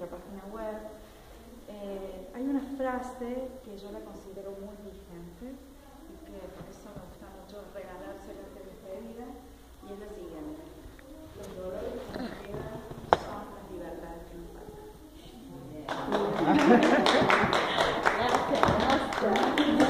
página web. Hay una frase que yo la considero muy vigente y que por eso me gusta mucho regalársela de despedida, y es la siguiente: los dolores que nos quedan son las libertades que nos faltan. Gracias.